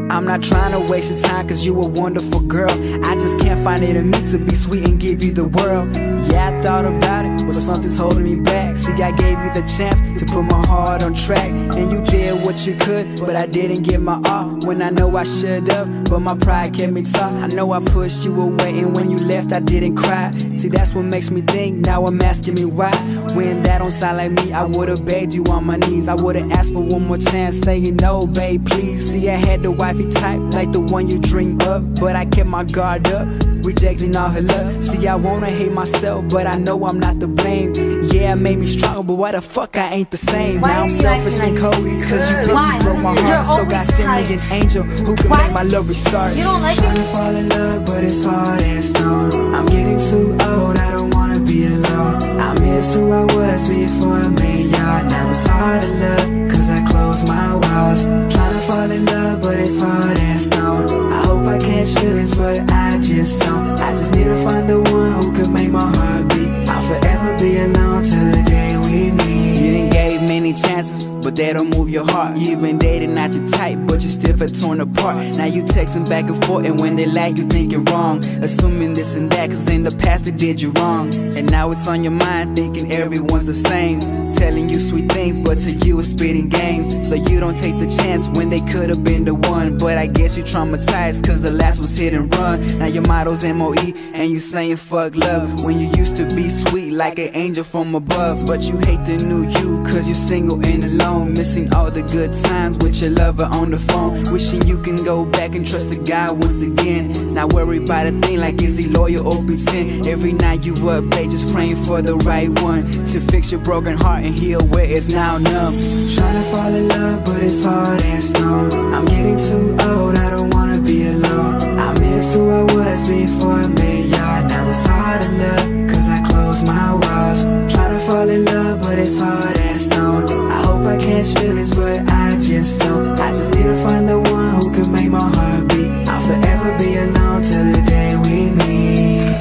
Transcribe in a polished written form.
I'm not trying to waste your time, cause you a wonderful girl. I just can't find it in me to be sweet and give you the world. Yeah, I thought about it, but something's holding me back. See, I gave you the chance to put my heart on track, and you did what you could, but I didn't give my all when I know I should've, but my pride kept me tough. I know I pushed you away, and when you left I didn't cry. See, that's what makes me think, now I'm asking me why. When that don't sound like me, I would've begged you on my knees. I would've asked for one more chance, saying no, babe, please. See, I had the wifey type, like the one you dream of, but I kept my guard up, rejecting all her love. See, I wanna hate myself, but I know I'm not to blame. Yeah, it made me stronger, but why the fuck I ain't the same? Now I'm selfish and cold, cause you bitches broke my heart. So God sent me an angel who can make my love restart. You don't like Trying to fall in love, but it's hard as stone. I'm getting too old, I don't wanna be alone. I miss who I was before I made y'all. Now it's hard to love, cause I close my walls. Trying to fall in love, but it's hard as stone. I hope I catch feelings, but I just don't. I just need to find the one who could make my heart beat. I'll forever be alone till the day we meet. You done gave many chances, but they don't move your heart. You even dated not your type, but you still feel torn apart. Now you texting back and forth, and when they lag you think you're wrong, assuming this and that, cause in the past they did you wrong. And now it's on your mind, thinking everyone's the same, telling you sweet things, but to you it's spitting games. So you don't take the chance when they could've been the one. But I guess you're traumatized, cause the last was hit and run. Now your motto's MOE, and you saying fuck love, when you used to be sweet like an angel from above. But you hate the new you, cause you're single and alone, missing all the good times with your lover on the phone. Wishing you can go back and trust the guy once again. Not worry about a thing like is he loyal or pretend. Every night you up late just praying for the right one to fix your broken heart and heal where it's now numb. Trying to fall in love, but it's hard as stone. I'm getting too old, I don't wanna be alone. I miss who I was before I made y'all. Now it's hard to love, cause I close my walls. Trying to fall in love, but it's hard as stone. I hope I catch feelings, but I just don't. I just need to find the one who can make my heart beat. I'll forever be alone till the day we meet.